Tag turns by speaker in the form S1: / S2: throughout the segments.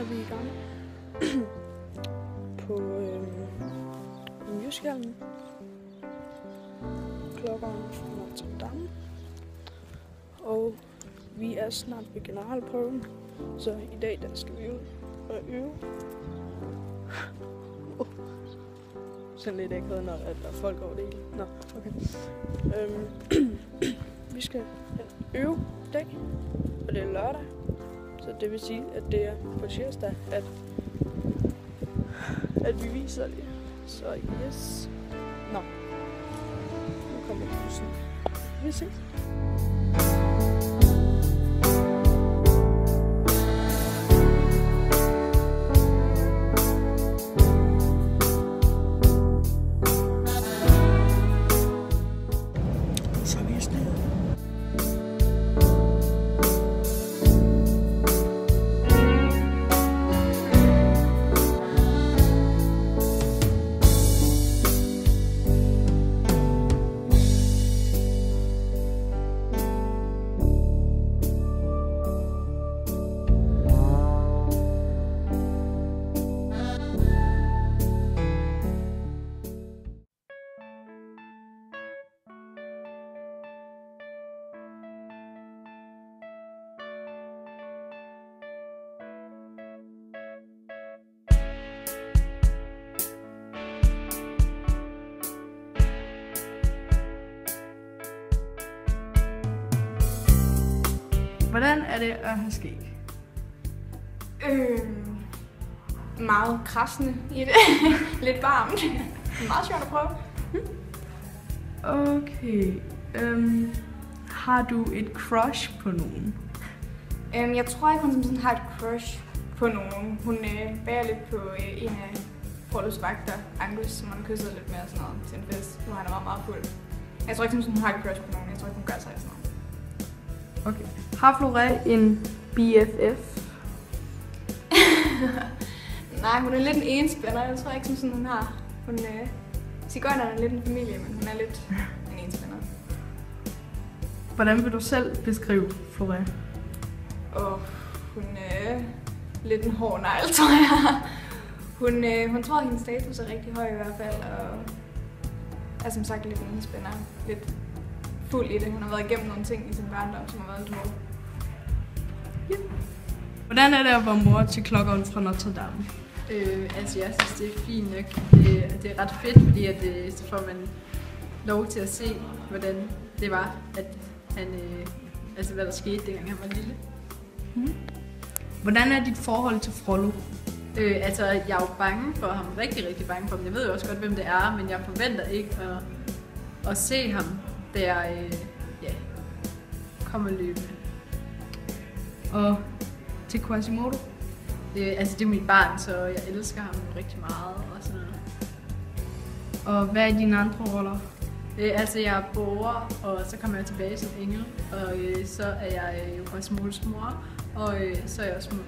S1: er vi i gang på musicalen Klokkeren fra Notre Dame. Og vi er snart ved generalprøven, så i dag der skal vi ud og øve. Sådan lidt akavet, når der er folk over det hele. Nå, okay. Vi skal øve i dag, og det er lørdag. Så det vil sige, at det er på tirsdag, at vi viser det. Så yes. Nå. Nu kommer bussen. Vi ses. Så er vi afsted. Hvordan er det at have skæg?
S2: Meget krassende i det. Lidt varmt. Meget sjovt at prøve.
S1: Okay. Har du et crush på nogen?
S2: Jeg tror ikke, hun sådan har et crush på nogen. Hun bærer lidt på en af forløbsvagter, Angus, som hun kyssede lidt med og sådan noget til en fest, hvor han er meget, meget fuld. Jeg tror ikke, hun har et crush på nogen. Jeg tror ikke, hun gør sig sådan noget.
S1: Okay. Har Floré en BFF?
S2: Nej, hun er lidt en enspænder. Jeg tror ikke, som sådan hun har. Sigøjnerne er lidt en familie, men hun er lidt en enspænder.
S1: Hvordan vil du selv beskrive Floré?
S2: Hun er lidt en hård negl, tror jeg. Hun tror, at hendes status er rigtig høj i hvert fald, og er som sagt lidt en enspænder. Lidt fuld i det. Hun har været igennem nogle ting i sin barndom, som har været lidt hårdt.
S1: Ja. Hvordan er det at være mor til Klokkeren fra Notre Dame?
S3: Altså jeg synes, det er fint nok. Det er ret fedt, fordi at, så får man lov til at se, hvordan det var, at han, altså hvad der skete, dengang han var lille.
S1: Hvordan er dit forhold til Frollo?
S3: Altså jeg er jo bange for ham, rigtig bange for ham. Jeg ved jo også godt, hvem det er, men jeg forventer ikke at se ham, der kommer løbende.
S1: Og til Quasimodo?
S3: Altså det er mit barn, så jeg elsker ham rigtig meget og sådan noget.
S1: Og hvad er dine andre roller?
S3: Altså jeg er borger, og så kommer jeg tilbage som engel, og så er jeg jo Quasimodos mor, og så er jeg også smuk.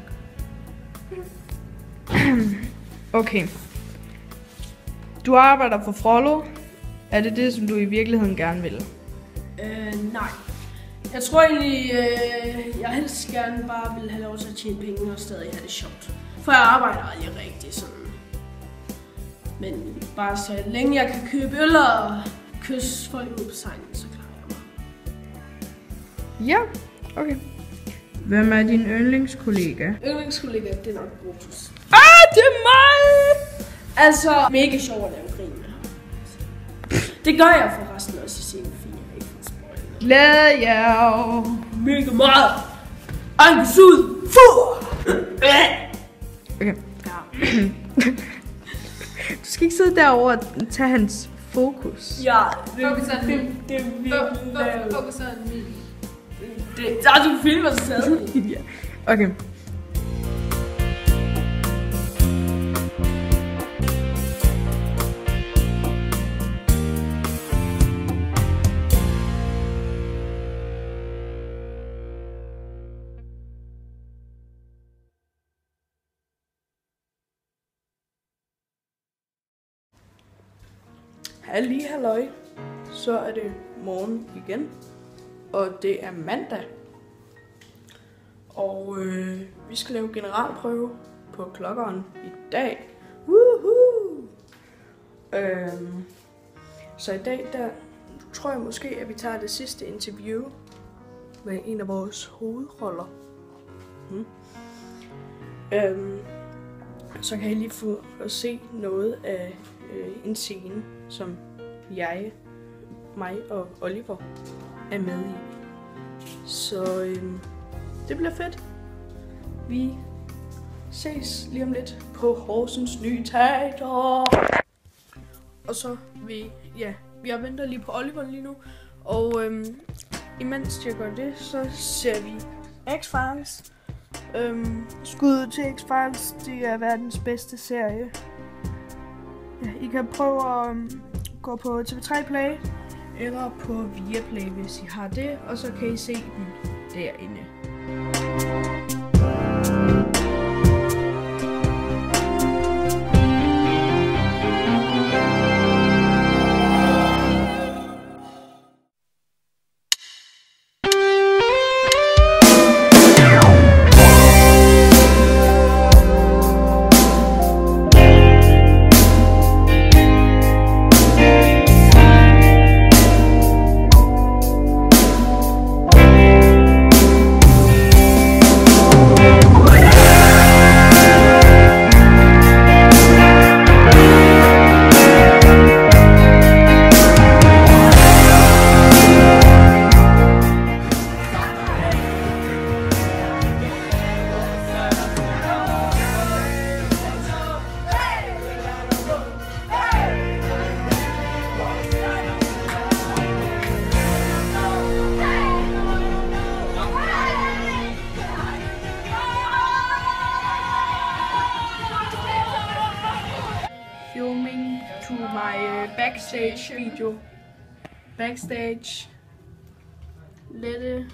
S1: Okay. Du arbejder for Frollo. Er det det, som du i virkeligheden gerne vil?
S4: Nej. Jeg tror egentlig, jeg helst gerne bare vil have lov til at tjene penge og stadig have det sjovt. For jeg arbejder aldrig rigtig sådan. Men bare så længe jeg kan købe øl og kysse folk ud på sejlen, så klarer jeg mig.
S1: Ja, okay. Hvem er din yndlingskollega?
S4: Yndlingskollega, det er nok Brutus.
S1: Det er mig!
S4: Altså, mega sjov at lave grin med ham. Det gør jeg forresten også i scene 4, ikke for spoiler.
S1: Glæder jer!
S4: Mega meget! Angus ud! Fuh!
S1: Okay. Du skal ikke sidde derovre og tage hans fokus.
S4: Ja,
S3: det er
S4: virkelig lavet.
S3: Fokus er min.
S4: Du filmer sig stadig.
S1: Ja. Okay. Halli halløj. Så er det morgen igen. Og det er mandag. Og vi skal lave generalprøve på klokkeren i dag. Woohoo! Så i dag, der tror jeg måske, at vi tager det sidste interview med en af vores hovedroller. Så kan I lige få at se noget af en scene, som mig og Oliver er med i. Så det bliver fedt. Vi ses lige om lidt på Horsens Nye Teater. Og så jeg venter lige på Oliver lige nu. Og imens jeg gør det, så ser vi X-Files. Skud til X-Files, det er verdens bedste serie. Ja, I kan prøve at gå på TV3 Play eller på Viaplay, hvis I har det, og så kan I se den derinde. Filming to my backstage video. Backstage. Lette.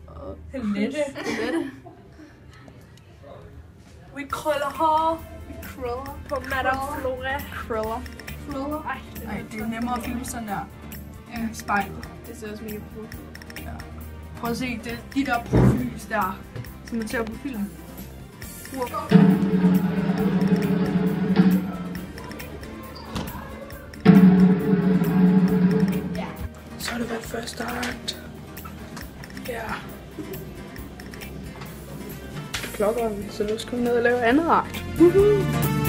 S1: Vi krøller hår. Vi krøller på Madame Flora. Krøller. Ej, det er nemmere at filme sådan der. Spejl.
S2: Det ser også mega cool.
S1: Ja. Prøv at se, det de der profillys der, som man ser på film. Så har det været første akt. Ja. Klokkeren, så nu skal vi ned og lave andet akt.